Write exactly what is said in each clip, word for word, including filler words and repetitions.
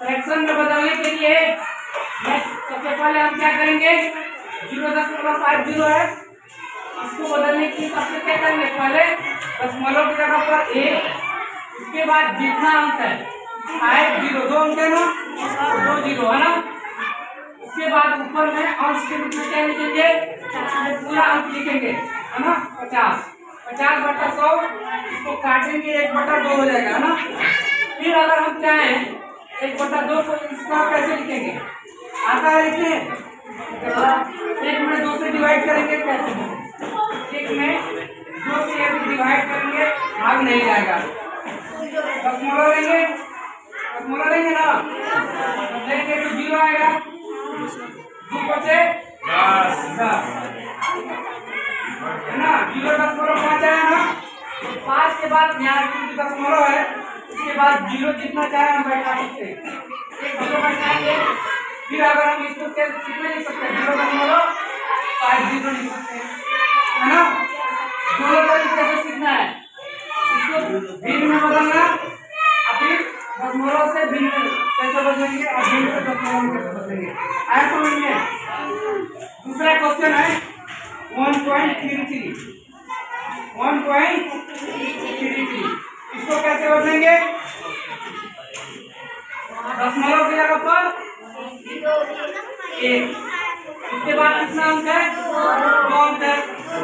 Fraction में बदलने के लिए सबसे पहले हम क्या करेंगे, जीरो दशमलव फाइव जीरो है, इसको बदलने के लिए सबसे क्या करेंगे, पहले दशमलव की जगह पर एक, उसके बाद जितना अंक है फाइव जीरो, दो अंक है ना, दो जीरो है ना, उसके बाद ऊपर में अंश के रूप में क्या लिखेंगे, पूरा अंक लिखेंगे है ना, पचास, पचास बटा सौ, इसको काटेंगे एक बटा दो हो जाएगा है ना। फिर अगर हम चाहें एक बटा दो को इसका कैसे लिखेंगे, आता है लिखने, एक में दो से डिवाइड करेंगे कैसे, एक में दो से यदि डिवाइड करेंगे भाग नहीं जाएगा, दशमलव लेंगे, दशमलव लेंगे ना, लेंगे तो जीरो आएगा, दो बचे दस है ना, जीरो दशमलव पाँच आया ना, पाँच के बाद यहाँ क्योंकि दशमलव है उसके बाद जीरो जितना चाहे हम बैठा सकते हैं, एक जीरो बैठाएंगे, फिर अगर हम इसको कितने लिख सकते हैं, जीरो दशमलव फाइव जीरो लिख सकते हैं है ना। दोनों तरीके से सीखना है, इसको भिन्न में बदलना और फिर दशमलव से भिन्न कैसे बदलेंगे और भिन्न से दशमलव में कैसे बदलेंगे, आया समझ में। दूसरा क्वेश्चन है one point three three, one point three three, इसको कैसे बदलेंगे, दशमलव की जगह पर एक, इसके बाद कितना अंक है, दो अंक है,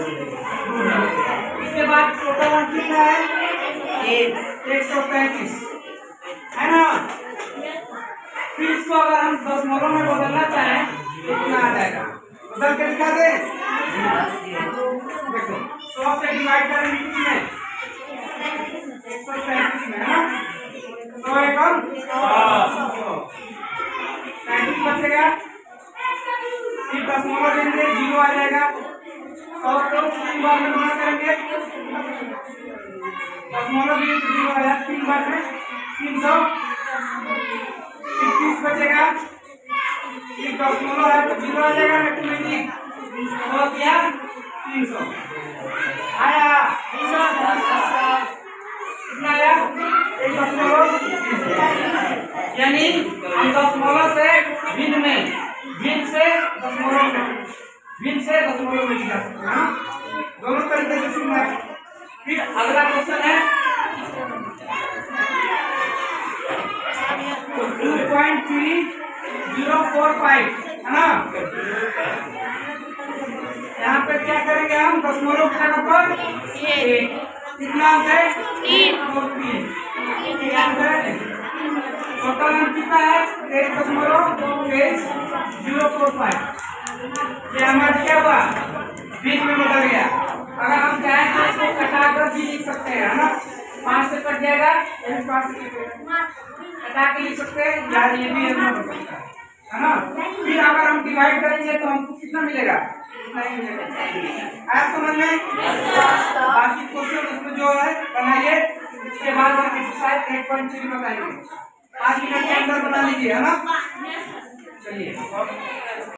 इसके बाद टोटल अंक कितना है, एक, एक सौ पैंतीस है ना। फिर इसको अगर हम दशमलव में बदलना चाहें कितना आ जाएगा, बदल के दिखा दे, देखो सौ से डिवाइड करेंगे कितने, एक सौ पैंतीस में है ना, सौ एकम पैंतीस बचेगा, फिर दशमलव लेंगे जीरो आ जाएगा, सौ को तीन बार में गुणा करेंगे, दशमलव भी जीरो आया तीन बार में, तीन सौ तीस बचेगा, फिर दशमलव है तो जीरो आ जाएगा, ऑटोमेटिक हो गया तीन सौ आया, कितना आया, एक दशमलव, यानी हम दशमलव से भिन्न में, भिन्न से दशमलव में, भिन्न से दशमलव में जा सकते हैं, दोनों तरीके से सीखना है। फिर अगला क्वेश्चन है two point three zero four five है ना, यहाँ पे क्या करेंगे हम, दशमलव की जगह पर एक, कितना अंक है, तीन, टोटल अंक कितना है, एक दशमलव तेईस जीरो फोर फाइव, ये हमारा क्या हुआ, बीच में बदल गया। अगर हम चाहें तो इसको कटाकर भी लिख सकते हैं है ना, पाँच से कट जाएगा, यही पाँच से कटा के लिख सकते हैं, यार ये भी है ना। फिर अगर हम डिवाइड करेंगे तो हमको कितना मिलेगा, नहीं मिलेगा, आया समझ में। बाकी क्वेश्चन उसमें जो है बनाइए, उसके बाद हम एक्सरसाइज एक पॉइंट थ्री बताएंगे, पाँच मिनट के अंदर बना लीजिए है ना। चलिए।